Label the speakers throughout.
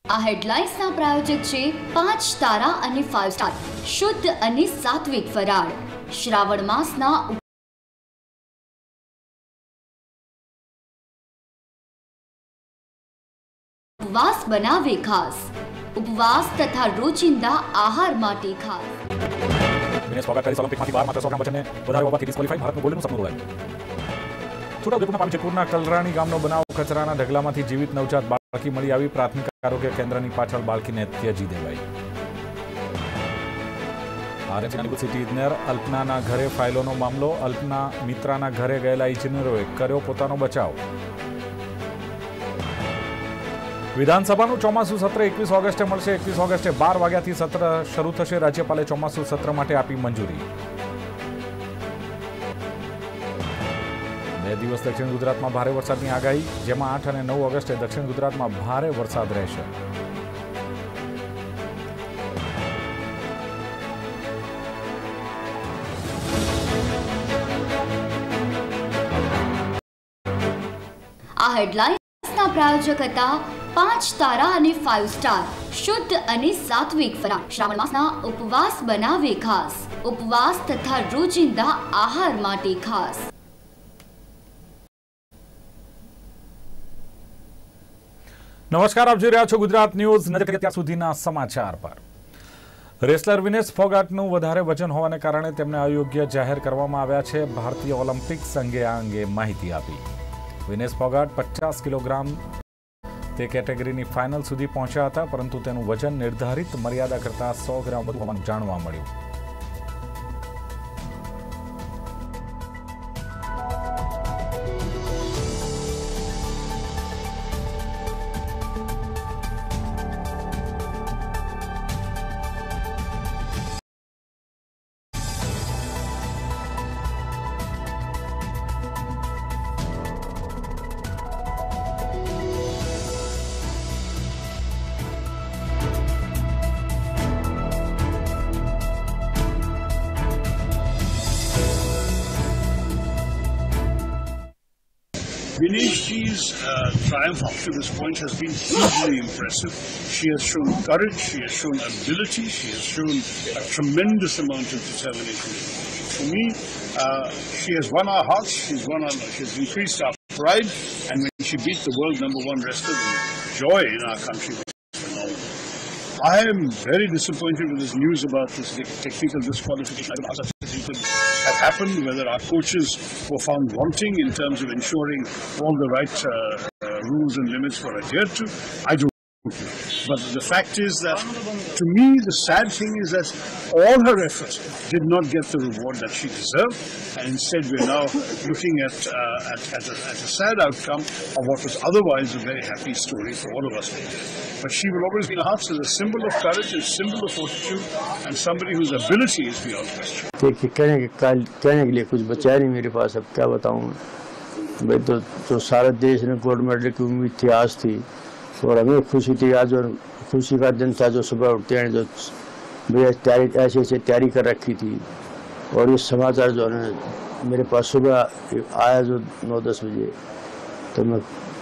Speaker 1: આ હેડલાઇન્સના પ્રાયોજક છે 5 તારા અને 5 સ્ટાર શુદ્ધ અને સાત્વિક ફરાળ શ્રાવણ માસના ઉપવાસ બનાવે ખાસ ઉપવાસ તથા રોજિંદા આહાર માટે ખાસ
Speaker 2: વિનેશ ફોગાટ પેરિસ ઓલિમ્પિકમાંથી 12 માત્ર 100 ગ્રામ વજનને વધારે હોવાથી ડિસ્ક્વોલિફાઈ ભારતનું ગોલ્ડનું સપનું રોડાયું છોટાઉદેપુરના પાલનપુરના કલરાણી ગામનો બનાવ કચરાના ઢગલામાંથી જીવિત નવજાત બાળકી મળી આવી પ્રાથમિક આરોગ્ય કેન્દ્રની પાછળ બાળકીને ત્યજી દેવાઈ આરએમસીના નિવૃત્ત સિટી ઇજનેર અલ્પનાના ઘરે ફાઇલોનો મામલો અલ્પના મિત્રાના ઘરે ગયેલા ઇજનેરોએ કર્યો પોતાનો બચાવ વિધાનસભાનું ચોમાસું સત્ર 21 ઓગસ્ટે મળશે 21 ઓગસ્ટે 12 વાગ્યાથી સત્ર શરૂ થશે રાજ્યપાલે ચોમાસું સત્ર માટે આપી મંજૂરી 2 દિવસ દક્ષિણ ગુજરાતમાં ભારે વરસાદની આગાહી જેમાં 8 અને 9 ઓગસ્ટે દક્ષિણ ગુજરાતમાં ભારે વરસાદ રહેશે
Speaker 1: આ હેડલાઇન્સના પ્રાયોજક હતા 5 તારા અને 5 સ્ટાર શુદ્ધ અને સાત્વિક ફરાળ શ્રાવણ માસના ઉપવાસ બનાવે ખાસ ઉપવાસ તથા રોજિંદા આહાર માટે ખાસ
Speaker 2: નમસ્કાર, આપ જોઈ રહ્યા છો ગુજરાત ન્યૂઝ. નજર કરીએ ત્યાં સુધીના સમાચાર પર. રેસલર વિનેશ ફોગાટનું વધારે વજન હોવાને કારણે તેમને અયોગ્ય જાહેર કરવામાં આવ્યા છે. ભારતીય ઓલિમ્પિક સંઘે આ અંગે માહિતી આપી. વિનેશ ફોગાટ 50 કિલોગ્રામ તે કેટેગરીની ફાઇનલ સુધી પહોંચ્યા હતા, પરંતુ તેનું વજન નિર્ધારિત મર્યાદા કરતાં 100 ગ્રામ વધુ હોવાનું જાણવા મળ્યું.
Speaker 3: Vineshji's triumph up to this point has been hugely impressive. She has shown courage, she has shown ability, she has shown a tremendous amount of determination. For me, she has won our hearts, she has increased our pride, and when she beat the world #1 wrestler, the joy in our country was phenomenal. I am very disappointed with this news about this technical disqualification. I don't know how such a thing could have happened, whether our coaches were found wanting in terms of ensuring all the right rules and limits were adhered to. I don't know. But the fact is that, to me, the sad thing is that all her efforts did not get the reward that she deserved, and instead we're now looking at a sad outcome of what was otherwise a very happy story for all of us. But she will always be in our hearts as a symbol of courage, a symbol of fortitude, and somebody whose ability is beyond question.
Speaker 4: कहने के लिए कुछ बचा नहीं मेरे पास, अब क्या बताऊँ भाई. तो जो सारे देश ने गोल्ड मेडल की उम्मीद थी, आज थी, और हमें खुशी थी. आज और खुशी का दिन था जो सुबह उठते हैं, जो भैया ऐसे तैयारी कर रखी थी. और ये समाचार जो है मेरे पास सुबह आया जो 9-10 बजे, तो मैं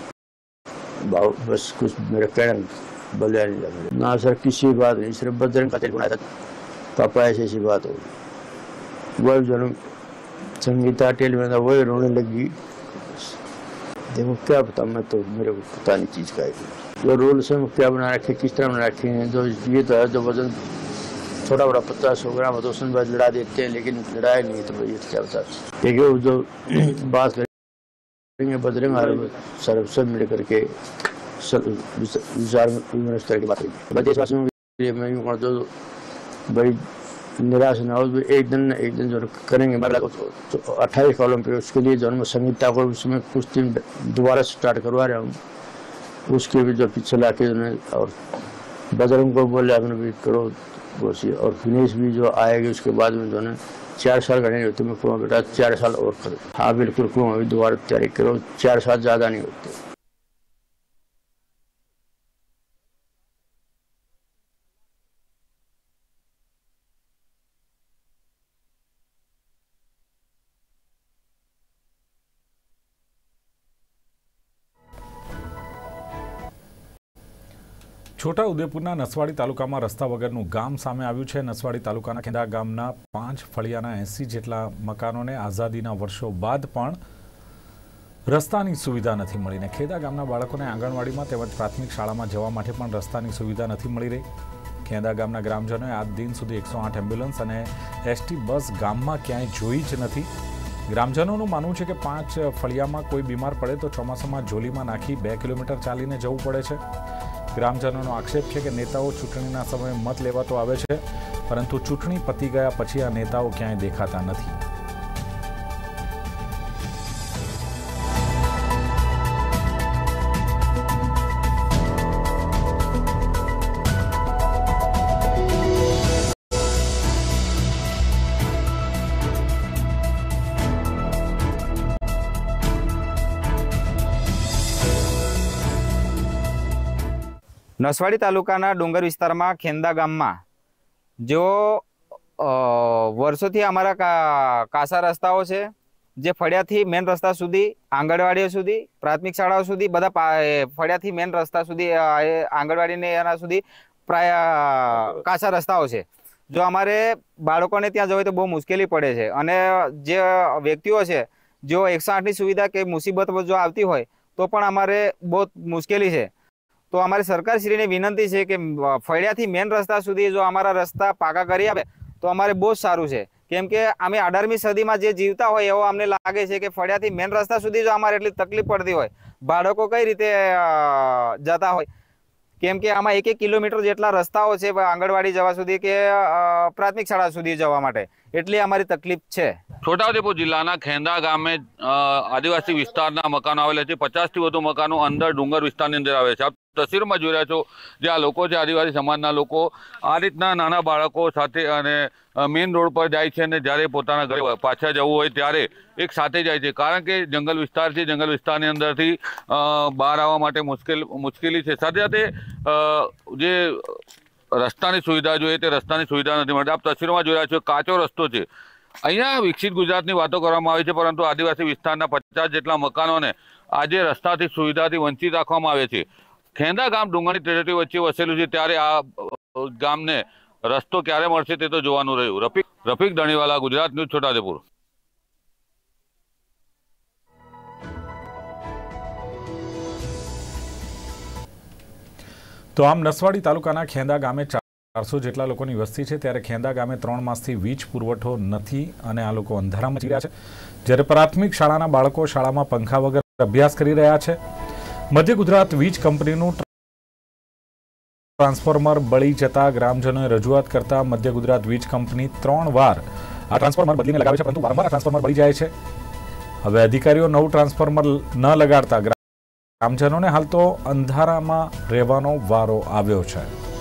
Speaker 4: बस कुछ मेरा कहना बोलिया नहीं लगा. ना सर किसी बात नहीं, सिर्फ बजरंग का तेल बनाया था पापा, ऐसी बात हो. वही जो संगीता टेल में था वही रोने लगी. देखो क्या पता, मैं तो मेरे को पता नहीं चीज़ का है जो रूल्स हैं क्या बना रखे, किस तरह बना रखे हैं. जो ये तो है जो वजन थोड़ा बड़ा 50-100 ग्राम तो उसमें बाद लड़ा देते हैं, लेकिन लड़ाई नहीं तो ये क्या बता. देखिए जो बात करेंगे बजरंग और सब मिल करके विचार विमर्श करके बात करेंगे. देशवासियों के लिए मैं यूँ जो बड़ी निराश न हो, एक दिन जो करेंगे मतलब 28 ओलंपिक, उसके लिए जो संगीता को उसमें कुछ दिन दोबारा स्टार्ट करवा रहा हूँ. उसके भी जो पीछे ला के और बजरंग को बोले आपने भी करो कोशिश. और फिनिश भी जो आएगी उसके बाद में जो है 4 साल का नहीं होते. मैं कहूँ बेटा 4 साल और करो. हाँ बिल्कुल कहूँ अभी दोबारा तैयारी करो, 4 साल ज़्यादा नहीं होते.
Speaker 2: છોટા ઉદેપુરના નસવાડી તાલુકામાં રસ્તા વગરનું ગામ સામે આવ્યું છે। નસવાડી તાલુકાના ખેંદા ગામના 5 ફળિયાના 80 જેટલા મકાનોને આઝાદીના વર્ષો બાદ પણ રસ્તાની સુવિધા નથી મળીને ખેંદા ગામના બાળકોને આંગણવાડીમાં તેમજ પ્રાથમિક શાળામાં જવા માટે પણ રસ્તાની સુવિધા નથી મળી રહી। ખેંદા ગામના ગ્રામજનોએ આજ દિન સુધી 108 એમ્બ્યુલન્સ અને એસટી બસ ગામમાં ક્યાંય જોઈ જ નથી। ગ્રામજનોનું માનવું છે કે 5 ફળિયામાં કોઈ બીમાર પડે તો ચોમાસામાં જોલીમાં નાખી 2 કિલોમીટર ચાલીને જવું પડે છે। ગ્રામજનોનો આક્ષેપ છે કે નેતાઓ ચૂંટણીના સમયે મત લેવા તો આવે છે, પરંતુ ચૂંટણી પતી ગયા પછી આ નેતાઓ ક્યાંય દેખાતા નથી।
Speaker 5: નસવાડી તાલુકાના ડુંગર વિસ્તારમાં ખેંદા ગામમાં જો વર્ષોથી અમારા કાસા રસ્તાઓ છે, જે ફળિયાથી મેન રસ્તા સુધી, આંગણવાડીઓ સુધી, પ્રાથમિક શાળાઓ સુધી, બધા ફળિયાથી મેન રસ્તા સુધી, આંગણવાડીને એના સુધી પ્રાય કાસા રસ્તાઓ છે। જો અમારે બાળકોને ત્યાં જવું તો બહુ મુશ્કેલી પડે છે, અને જે વ્યક્તિઓ છે જો 108ની સુવિધા કે મુસીબત જો આવતી હોય તો પણ અમારે બહુ મુશ્કેલી છે। તો અમારી સરકારશ્રીને વિનંતી છે કે ફળિયાથી મેન રસ્તા સુધી જો અમારા રસ્તા પાકા કરી આપે તો અમારે બહુ જ સારું છે, કેમ કે અમે 18મી સદીમાં જે જીવતા હોય એવો અમને લાગે છે કે ફળિયાથી મેન રસ્તા સુધી જો અમારે એટલી તકલીફ પડતી હોય, બાળકો કઈ રીતે જતા હોય, કેમ કે આમાં 1-1 કિલોમીટર જેટલા રસ્તાઓ છે આંગણવાડી જવા સુધી કે પ્રાથમિક શાળા સુધી જવા માટે, એટલી અમારી તકલીફ છે।
Speaker 6: છોટાઉદેપુર જિલ્લાના ખેંદા ગામે આદિવાસી વિસ્તારના મકાનો આવેલા છે। 50થી વધુ મકાનો અંદર ડુંગર વિસ્તારની અંદર આવે છે। તસવીરમાં જોઈ રહ્યા છો જે આ લોકો છે, આદિવાસી સમાજના લોકો આ રીતના નાના બાળકો સાથે અને મેઇન રોડ પર જાય છે, અને જ્યારે પોતાના ઘરે પાછા જવું હોય ત્યારે એક સાથે જાય છે, કારણ કે જંગલ વિસ્તાર છે। જંગલ વિસ્તારની અંદરથી બહાર આવવા માટે મુશ્કેલી છે। સાથે સાથે જે રસ્તાની સુવિધા જોઈએ તે રસ્તાની સુવિધા નથી મળતી। આપ તસવીરમાં જોઈ રહ્યા છો કાચો રસ્તો છે। અહીંયા વિકસિત ગુજરાતની વાતો કરવામાં આવી છે, પરંતુ આદિવાસી વિસ્તારના 50 જેટલા મકાનોને આજે રસ્તાથી સુવિધાથી વંચિત રાખવામાં આવે છે। ખેંદા ગામ ડુંગરની ટેરેટરી વચ્ચે વસેલું છે, ત્યારે આ ગામને રસ્તો ક્યારે મળશે તે તો જોવાનું રહ્યું। રફીક ધણીવાલા, ગુજરાત ન્યૂઝ, છોટાઉદેપુર।
Speaker 2: તો આમ નસવાડી તાલુકાના ખેંદા ગામે 400 જેટલા લોકોની વસ્તી છે, ત્યારે ખેંદા ગામે 3 માસથી વીજ પુરવઠો નથી અને આ લોકો અંધારામાં જીવી રહ્યા છે। જ્યારે પ્રાથમિક શાળાના બાળકો શાળામાં પંખા વગર અભ્યાસ કરી રહ્યા છે। મધ્ય ગુજરાત વીજ કંપનીનું ટ્રાન્સફોર્મર બળી જતા ગ્રામજનોએ રજૂઆત કરતા મધ્ય ગુજરાત વીજ કંપની 3 વાર આ ટ્રાન્સફોર્મર બદલીને લગાવે છે, પરંતુ વારંવાર આ ટ્રાન્સફોર્મર બળી જાય છે। હવે અધિકારીઓ નવું ટ્રાન્સફોર્મર ન લગાડતા ગ્રામજનોને હાલ તો અંધારામાં રહેવાનો વારો આવ્યો છે।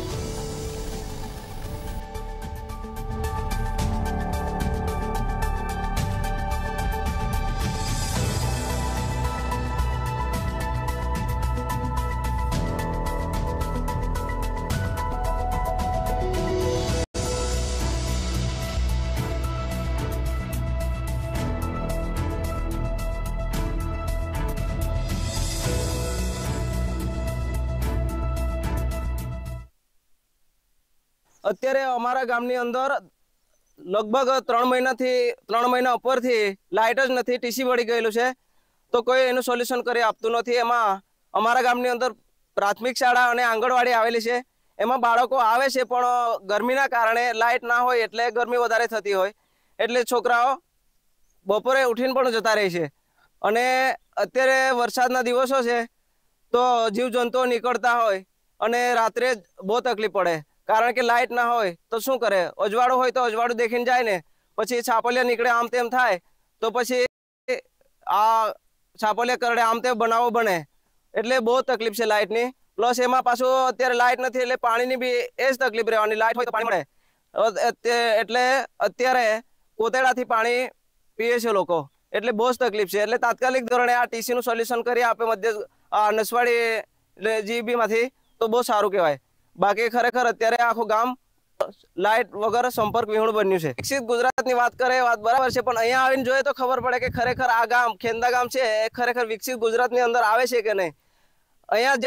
Speaker 7: અત્યારે અમારા ગામની અંદર લગભગ 3 મહિના ઉપરથી લાઇટ જ નથી, ટીસી વળી ગયેલું છે, તો કોઈ એનું સોલ્યુશન કરી આપતું નથી। એમાં અમારા ગામની અંદર પ્રાથમિક શાળા અને આંગણવાડી આવેલી છે, એમાં બાળકો આવે છે, પણ ગરમીના કારણે લાઇટ ના હોય એટલે ગરમી વધારે થતી હોય એટલે છોકરાઓ બપોરે ઉઠીને પણ જતા રહે છે। અને અત્યારે વરસાદના દિવસો છે તો જીવજંતુઓ નીકળતા હોય અને રાત્રે બહુ તકલીફ પડે, કારણ કે લાઇટ ના હોય તો શું કરે, અજવાળું હોય તો અજવાળું દેખીને જાય ને, પછી છાપલિયા નીકળે આમ તેમ થાય તો પછી આ છાપલિયા કરડે આમ તેમ બનાવો બને, એટલે બહુ તકલીફ છે લાઇટની। પ્લસ એમાં પાછું અત્યારે લાઇટ નથી એટલે પાણીની બી એ જ તકલીફ રહેવાની, લાઇટ હોય તો પાણી મળે એટલે અત્યારે કોતેડાથી પાણી પીએ છે લોકો, એટલે બહુ જ તકલીફ છે। એટલે તાત્કાલિક ધોરણે આ ટીસીનું સોલ્યુશન કરી આપે નસવાડી જીબીમાંથી તો બહુ સારું કહેવાય। બાકી ખરેખર અત્યારે આખું ગામ લાઇટ વગર સંપર્ક વિહોણું બન્યું છે। વિકસિત ગુજરાતની વાત કરે વાત બરાબર છે, પણ અહીંયા આવીને જોઈએ તો ખબર પડે કે ખરેખર આ ગામ ખેંદા ગામ છે એ ખરેખર વિકસિત ગુજરાતની અંદર આવે છે કે નહીં। અહીંયા જે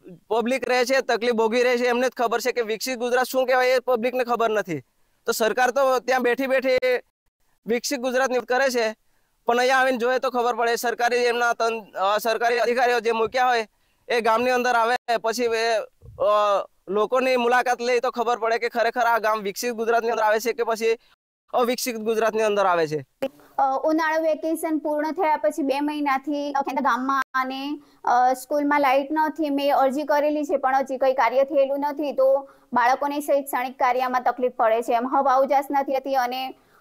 Speaker 7: પબ્લિક રહે છે, તકલીફ ભોગવી રહે છે, એમને જ ખબર છે કે વિકસિત ગુજરાત શું કહેવાય એ પબ્લિકને ખબર નથી. તો સરકાર તો ત્યાં બેઠી બેઠી વિકસિત ગુજરાતની કરે છે, પણ અહીંયા આવીને જોઈએ તો ખબર પડે સરકારી એમના સરકારી અધિકારીઓ જે મૂક્યા હોય એ ગામની અંદર આવે, પછી લોકોની મુલાકાત લઈ તો ખબર પડે કે ખરેખર આ ગામ વિકસિત ગુજરાતની અંદર આવે છે કે પછી અવિકસિત ગુજરાતની અંદર આવે છે.
Speaker 8: ઉનાળુ વેકેશન પૂર્ણ થયા પછી 2 મહિનાથી ખેંદા ગામમાં અને સ્કૂલમાં લાઇટ નથી. મેં અરજી કરેલી છે પણ હજી કંઈ કાર્ય થયેલું નથી, તો બાળકોને શૈક્ષણિક કાર્યમાં તકલીફ પડે છે. એમ હવા ઉજાસ નથી રહેતી અને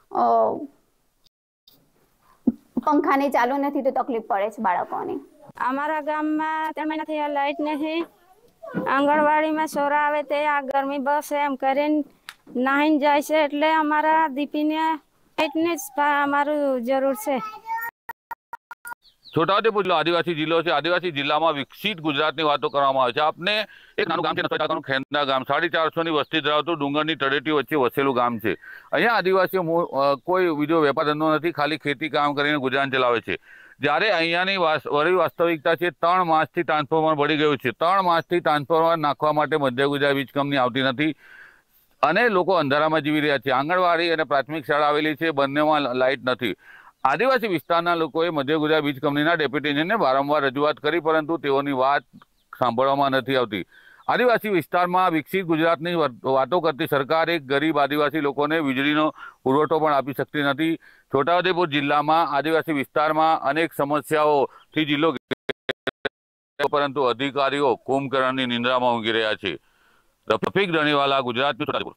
Speaker 8: પંખાને ચાલુ નથી તો તકલીફ પડે છે બાળકોને.
Speaker 9: અમારા ગામમાં 3 મહિના થયા લાઇટ નથી. આંગણવાડીમાં છોરા આવે તે આ ગરમી બસ એમ કરીને નાહીને જાય છે, એટલે અમારા દીપીને લાઇટની જ અમારું જરૂર છે.
Speaker 6: છોટાઉદેપુર જિલ્લો આદિવાસી જિલ્લો છે. આદિવાસી જિલ્લામાં વિકસિત ગુજરાતની વાતો કરવામાં આવે છે. આપને એક નાનું ગામ છે નસવાડી તાલુકાનું ખેંદા ગામ, 450ની વસ્તી ધરાવતું ડુંગરની તળેટી વચ્ચે વસેલું ગામ છે. અહીંયા આદિવાસીઓ કોઈ બીજો વેપાર ધંધો નથી, ખાલી ખેતી કામ કરીને ગુજરાન ચલાવે છે. જ્યારે અહીંયાની વળી વાસ્તવિકતા છે 3 માસથી ટ્રાન્સફોર્મર બળી ગયું છે. 3 માસથી ટ્રાન્સફોર્મર નાખવા માટે મધ્ય ગુજરાત વીજ કંપની આવતી નથી અને લોકો અંધારામાં જીવી રહ્યા છે. આંગણવાડી અને પ્રાથમિક શાળા આવેલી છે, બંનેમાં લાઇટ નથી. આદિવાસી વિસ્તારના લોકોએ મધ્ય ગુજરાત વીજ કંપનીના ડેપ્યુટી ઇન્જિનિયરને વારંવાર રજૂઆત કરી, પરંતુ તેઓની વાત સાંભળવામાં નથી આવતી. આદિવાસી વિસ્તારમાં વિકસિત ગુજરાતની વાતો કરતી સરકાર એક ગરીબ આદિવાસી લોકોને વીજળીનો પુરવઠો પણ આપી શકતી નથી. છોટાઉદેપુર જિલ્લામાં આદિવાસી વિસ્તારમાં અનેક સમસ્યાઓથી જિલ્લો, પરંતુ અધિકારીઓ કુંભકર્ણની નિંદ્રામાં ઊંઘી રહ્યા છે. રફીક ધણીવાલા, ગુજરાત ન્યૂઝ, છોટાઉદેપુર.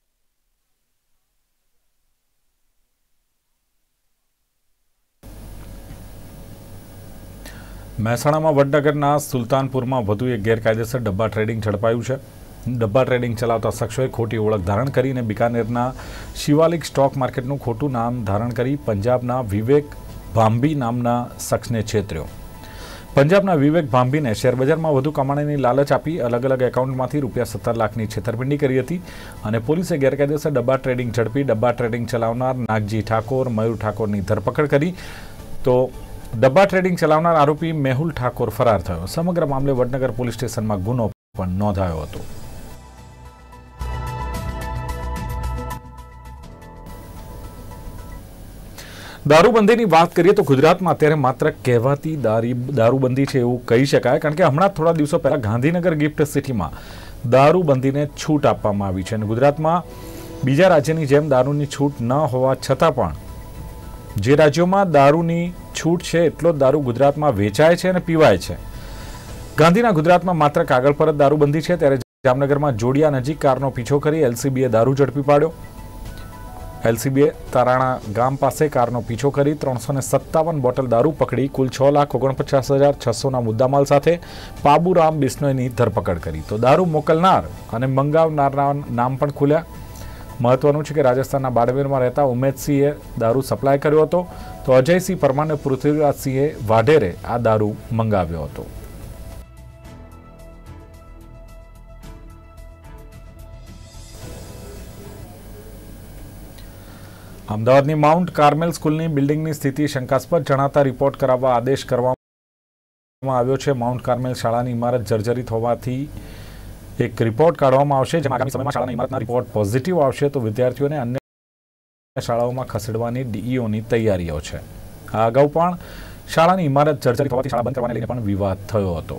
Speaker 2: મહેસાણામાં વડનગરના સુલતાનપુરમાં વધુ એક ગેરકાયદેસર ડબ્બા ટ્રેડિંગ ઝડપાયું છે. ડબ્બા ટ્રેડિંગ ચલાવતા શખ્સોએ ખોટી ઓળખ ધારણ કરીને બિકાનેરના શિવાલિક સ્ટોક માર્કેટનું ખોટું નામ ધારણ કરી પંજાબના વિવેક ભાંભી નામના શખ્સને છેતર્યો. પંજાબના વિવેક ભાંભીને શેરબજારમાં વધુ કમાણીની લાલચ આપી અલગ અલગ એકાઉન્ટમાંથી ₹17 લાખની છેતરપિંડી કરી હતી અને પોલીસે ગેરકાયદેસર ડબ્બા ટ્રેડિંગ ઝડપી ડબ્બા ટ્રેડિંગ ચલાવનાર નાગજી ઠાકોર, મયુર ઠાકોરની ધરપકડ કરી. તો ડબ્બા ટ્રેડિંગ ચલાવનાર આરોપી મેહુલ ઠાકોર ફરાર થયો. સમગ્ર મામલે વડનગર પોલીસ સ્ટેશનમાં ગુનો પણ નોંધાયો હતો. દારૂબંધીની વાત કરીએ તો ગુજરાતમાં અત્યારે માત્ર કહેવાતી દારૂબંધી છે એવું કહી શકાય, કારણ કે હમણાં થોડા દિવસો પહેલા ગાંધીનગર ગિફ્ટ સિટીમાં દારૂબંધીને છૂટ આપવામાં આવી છે અને ગુજરાતમાં બીજા રાજ્યની જેમ દારૂની છૂટ ન હોવા છતાં પણ જે રાજ્યોમાં દારૂની છૂટ છે એટલો જ દારૂ ગુજરાતમાં વેચાય છે અને પીવાય છે. ગાંધીના ગુજરાતમાં માત્ર કાગળ પર જ દારૂબંધી છે, ત્યારે જામનગરમાં જોડિયા નજીક કારનો પીછો કરી એલસીબીએ દારૂ ઝડપી પાડ્યો. એલસીબીએ તારાણા ગામ પાસે કારનો પીછો કરી 357 બોટલ દારૂ પકડી કુલ 6,49,600ના મુદ્દામાલ સાથે પાબુરામ બિશ્નોઈની ધરપકડ કરી. તો દારૂ મોકલનાર અને મંગાવનારના નામ પણ ખુલ્યા. મહત્વનું છે કે રાજસ્થાનના બાડમેરમાં રહેતા ઉમેદસિંહે દારૂ સપ્લાય કર્યો હતો, તો અજયસિંહ પરમાર અને પૃથ્વીરાજસિંહે વાઢેરે આ દારૂ મંગાવ્યો હતો. અમદાવાદની માઉન્ટ કાર્મેલ સ્કૂલની બિલ્ડિંગની સ્થિતિ શંકાસ્પદ જણાતા રિપોર્ટ કરાવવા આદેશ કરવામાં આવ્યો છે. માઉન્ટ કાર્મેલ શાળાની ઇમારત જર્જરિત હોવાથી એક રિપોર્ટ કાઢવામાં આવશે, જેમાં આગામી સમયમાં શાળાની ઇમારતના રિપોર્ટ પોઝિટિવ આવશે તો વિદ્યાર્થીઓને અન્ય શાળાઓમાં ખસેડવાની ડીઈઓની તૈયારીઓ છે. આ અગાઉ પણ શાળાની ઇમારત જર્જરિત હોવાથી શાળા બંધ કરવાને લઈને પણ વિવાદ થયો હતો.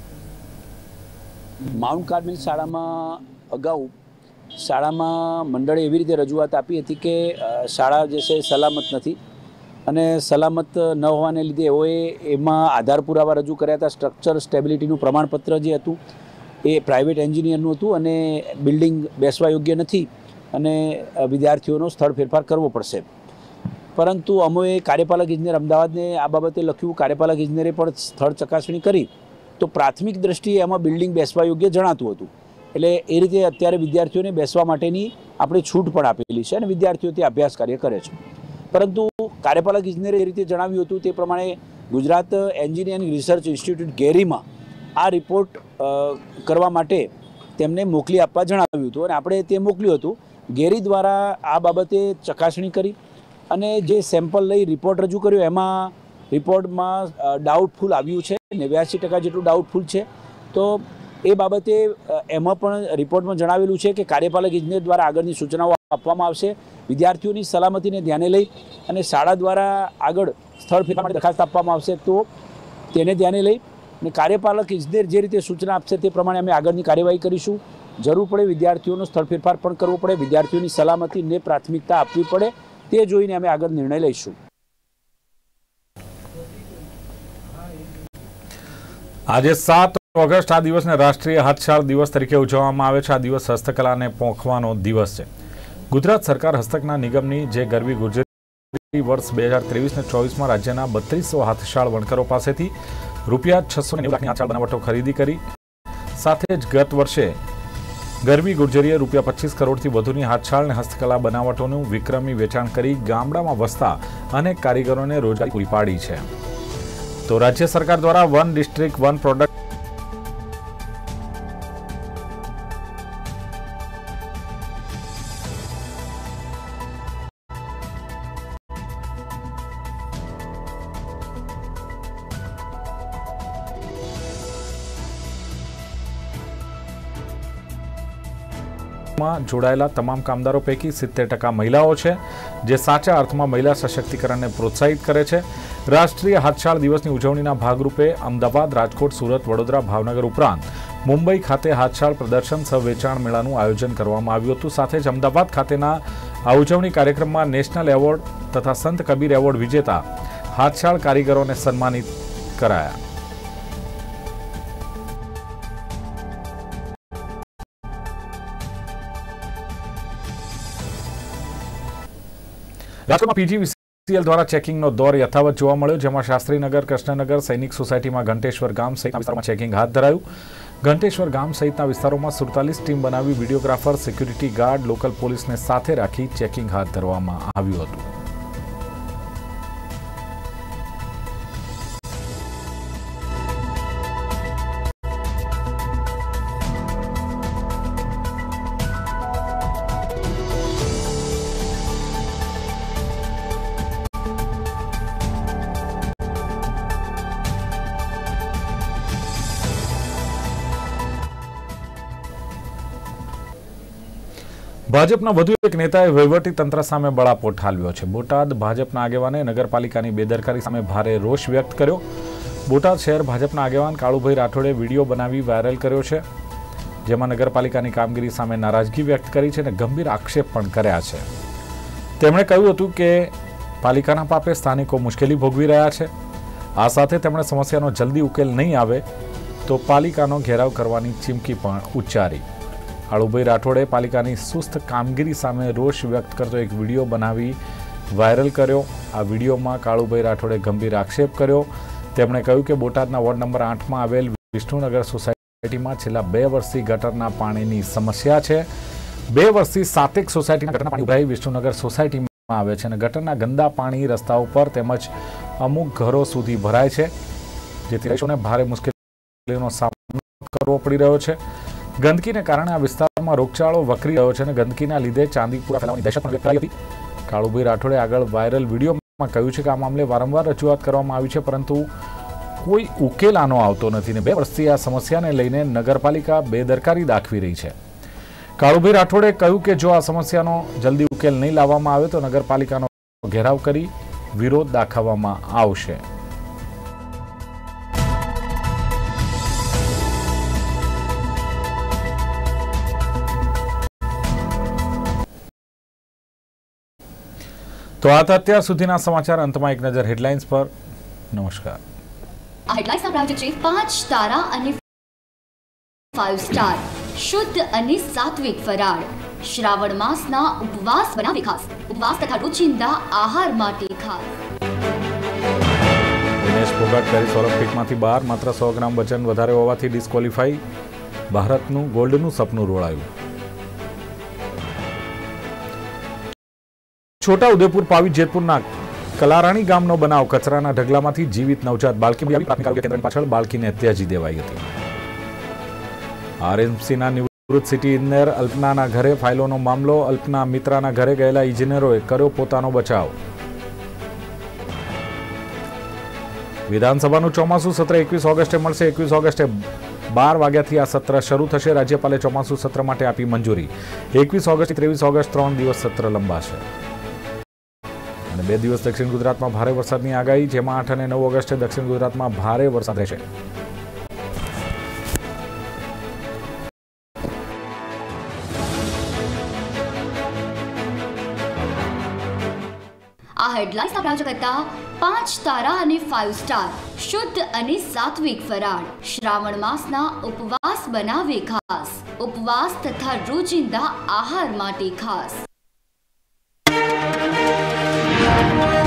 Speaker 10: માઉન્ટ કાર્મેલ શાળામાં અગાઉ શાળામાં મંડળે એવી રીતે રજૂઆત આપી હતી કે શાળા જે છે સલામત નથી અને સલામત ન હોવાને લીધે એમાં આધાર પુરાવા રજૂ કર્યા હતા. સ્ટ્રક્ચર સ્ટેબિલિટીનું પ્રમાણપત્ર જે હતું એ પ્રાઇવેટ એન્જિનિયરનું હતું અને બિલ્ડિંગ બેસવા યોગ્ય નથી અને વિદ્યાર્થીઓનો સ્થળ ફેરફાર કરવો પડશે. પરંતુ અમોએ કાર્યપાલક ઇજનેર અમદાવાદને આ બાબતે લખ્યું. કાર્યપાલક ઇજનેરે પણ સ્થળ ચકાસણી કરી તો પ્રાથમિક દ્રષ્ટિએ એમાં બિલ્ડિંગ બેસવા યોગ્ય જણાતું હતું. એટલે એ રીતે અત્યારે વિદ્યાર્થીઓને બેસવા માટેની આપણે છૂટ પણ આપેલી છે અને વિદ્યાર્થીઓ તે અભ્યાસ કાર્ય કરે છે. પરંતુ કાર્યપાલક ઇજનેરે એ રીતે જણાવ્યું હતું તે પ્રમાણે ગુજરાત એન્જિનિયરિંગ રિસર્ચ ઇન્સ્ટિટ્યૂટ ગેરીમાં આ રિપોર્ટ કરવા માટે તેમને મોકલી આપવા જણાવ્યું હતું અને આપણે તે મોકલ્યું હતું. ગેરી દ્વારા આ બાબતે ચકાસણી કરી અને જે સેમ્પલ લઈ રિપોર્ટ રજૂ કર્યો એમાં રિપોર્ટમાં ડાઉટફુલ આવ્યું છે. 89% જેટલું ડાઉટફુલ છે. તો એ બાબતે એમાં પણ રિપોર્ટમાં જણાવેલું છે કે કાર્યપાલક ઇજનેર દ્વારા આગળની સૂચનાઓ આપવામાં આવશે. વિદ્યાર્થીઓની સલામતીને ધ્યાને લઈ અને શાળા દ્વારા આગળ સ્થળ ફેરફાર માટે દરખાસ્ત આપવામાં આવશે તો તેને ધ્યાને લઈ અને કાર્યપાલક ઇજનેર જે રીતે સૂચના આપશે તે પ્રમાણે અમે આગળની કાર્યવાહી કરીશું. જરૂર પડે વિદ્યાર્થીઓનો સ્થળ ફેરફાર પણ કરવો પડે, વિદ્યાર્થીઓની સલામતીને પ્રાથમિકતા આપવી પડે, તે જોઈને અમે આગળ નિર્ણય લઈશું.
Speaker 2: આજે 7 ઓગસ્ટ આ દિવસને રાષ્ટ્રીય હાથશાળ દિવસ તરીકે ઉજવવામાં આવે છે. આ દિવસ હસ્તકલાને પોંખવાનો દિવસ છે. ગુજરાત સરકાર હસ્તકલા નિગમની જે ગરવી ગુર્જરી વર્ષ 2023-24માં રાજ્યના 3200 હાથશાળ વણકરો પાસેથી રૂપિયા 690 લાખની હાથશાળ બનાવટો ખરીદી કરી. સાથે જ ગત વર્ષે ગરવી ગુર્જરીએ રૂપિયા 25 કરોડથી વધુની હાથશાળ અને હસ્તકલા બનાવટોનું વિક્રમી વેચાણ કરી ગામડામાં વસતા અનેક કારીગરોને રોજગારી પૂરી પાડી છે. તો રાજ્ય સરકાર દ્વારા વન ડિસ્ટ્રિક્ટ વન પ્રોડક્ટ જોડાયેલા તમામ કામદારો પૈકી 70% મહિલાઓ છે, જે સાચા અર્થમાં મહિલા સશક્તિકરણને પ્રોત્સાહિત કરે છે. રાષ્ટ્રીય હાથશાળ દિવસની ઉજવણીના ભાગરૂપે અમદાવાદ, રાજકોટ, સુરત, વડોદરા, ભાવનગર ઉપરાંત મુંબઈ ખાતે હાથશાળ પ્રદર્શન સહ વેચાણ મેળાનું આયોજન કરવામાં આવ્યું હતું. સાથે જ અમદાવાદ ખાતેના આ ઉજવણી કાર્યક્રમમાં નેશનલ એવોર્ડ તથા સંત કબીર એવોર્ડ વિજેતા હાથશાળ કારીગરોને સન્માનિત કરાયા. રાજકોટમાં પીજીવીસીએલ દ્વારા ચેકિંગનો દોર યથાવત જોવા મળ્યો, જેમાં શાસ્ત્રીનગર, કૃષ્ણનગર, સૈનિક સોસાયટીમાં ઘંટેશ્વર ગામ સહિતના વિસ્તારોમાં ચેકિંગ હાથ ધરાયું. ઘંટેશ્વર ગામ સહિતના વિસ્તારોમાં 47 ટીમ બનાવી વિડીયોગ્રાફર, સિક્યુરિટી ગાર્ડ, લોકલ પોલીસને સાથે રાખી ચેકિંગ હાથ ધરવામાં આવ્યું હતું. ભાજપના વધુ એક નેતાએ વહીવટી તંત્ર સામે બળાપો ઠાલવ્યો છે. બોટાદ ભાજપના આગેવાને નગરપાલિકાની બેદરકારી સામે ભારે રોષ વ્યક્ત કર્યો. બોટાદ શહેર ભાજપના આગેવાન કાળુભાઈ રાઠોડે વિડીયો બનાવી વાયરલ કર્યો છે, જેમાં નગરપાલિકાની કામગીરી સામે નારાજગી વ્યક્ત કરી છે અને ગંભીર આક્ષેપ પણ કર્યા છે. તેમણે કહ્યું હતું કે પાલિકાના પાપે સ્થાનિકો મુશ્કેલી ભોગવી રહ્યા છે. આ સાથે તેમણે સમસ્યાનો જલ્દી ઉકેલ નહીં આવે તો પાલિકાનો ઘેરાવ કરવાની ચીમકી પણ ઉચ્ચારી. કાળુભાઈ રાઠોડે પાલિકાની સુસ્ત કામગીરી સામે રોષ વ્યક્ત કરતો એક વિડીયો બનાવી વાયરલ કર્યો. આ વિડીયોમાં કાળુભાઈ રાઠોડે ગંભીર આક્ષેપ કર્યો. તેમણે કહ્યું કે બોટાદના વોર્ડ નંબર 8માં આવેલ વિષ્ણુનગર સોસાયટીમાં છેલ્લા 2 વર્ષથી ગટરના પાણીની સમસ્યા છે. 2 વર્ષથી 7 સોસાયટીના ગટરના પાણી ઉભરાઈ વિષ્ણુનગર સોસાયટીમાં આવે છે અને ગટરના ગંદા પાણી રસ્તા ઉપર તેમજ અમુક ઘરો સુધી ભરાય છે, જેથી રહીશોને ભારે મુશ્કેલીનો સામનો કરવો પડી રહ્યો છે. ગંદકીને કારણે આ વિસ્તારમાં રોગચાળો વકરી રહ્યો છે અને ગંદકીના લીધે ચાંદીપુરા ફેલાવાની દહેશત પણ વ્યક્ત કરી હતી. કાળુભાઈ રાઠોડે આગળ વાયરલ વિડીયોમાં કહ્યું છે કે આ મામલે વારંવાર રજૂઆત કરવામાં આવી છે, પરંતુ કોઈ ઉકેલ આનો આવતો નથી અને 2 વર્ષથી આ સમસ્યાને લઈને નગરપાલિકા બેદરકારી દાખવી રહી છે. કાળુભાઈ રાઠોડે કહ્યું કે જો આ સમસ્યાનો જલ્દી ઉકેલ નહીં લાવવામાં આવે તો નગરપાલિકાનો ઘેરાવ કરી વિરોધ દાખવવામાં આવશે. તો આ અત્યાર સુધીના સમાચાર. અંતમાં એક નજર હેડલાઇન્સ પર. નમસ્કાર.
Speaker 1: આ હેડલાઇન્સના પ્રાયોજક છે 5 તારા અને 5 સ્ટાર શુદ્ધ અને સાત્વિક ફરાળ. શ્રાવણ માસના ઉપવાસ બનાવી ખાસ. ઉપવાસ તથા રોજિંદા આહાર માટે ખાસ.
Speaker 2: વિનેશ ફોગાટ પેરિસ ઓલિમ્પિકમાંથી બહાર. માત્ર 100 ગ્રામ વજન વધારે હોવાથી ડિસ્ક્વોલિફાઈ. ભારતનું ગોલ્ડનું સપનું રોળાયું. છોટા ઉદેપુર પાવી જેતપુરના કલારાણી ગામનો બનાવ. કચરાના ઢગલામાંથી જીવિત નવજાત બાળકી પ્રાથમિક આરોગ્ય કેન્દ્રની પાછળ બાળકીને ત્યજી દેવાઈ હતી. આરએમસીના નિવૃત્ત સિટી ઇજનેર અલ્પનાના ઘરે ફાઇલોનો મામલો. અલ્પના મિત્રાના ઘરે ગયેલા ઇજનેરોએ કર્યો પોતાનો બચાવ. વિધાનસભાનું ચોમાસું સત્ર 21 ઓગસ્ટે મળશે. 21 ઓગસ્ટે 12 વાગ્યાથી આ સત્ર શરૂ થશે. રાજ્યપાલે ચોમાસુ સત્ર માટે આપી મંજૂરી. 21 ઓગસ્ટ 23 ઓગસ્ટ 3 દિવસ સત્ર લંબાશે. અને 2 દિવસ દક્ષિણ ગુજરાતમાં ભારે વરસાદની આગાહી, જેમાં 8 અને 9 ઓગસ્ટે દક્ષિણ ગુજરાતમાં ભારે વરસાદ રહેશે.
Speaker 1: આ હેડલાઇન્સના પ્રાયોજક હતા 5 તારા અને 5 સ્ટાર, શુદ્ધ અને સાત્વિક ફરાળ. શ્રાવણ માસના ઉપવાસ બનાવે ખાસ. ઉપવાસ તથા રોજિંદા આહાર માટે ખાસ.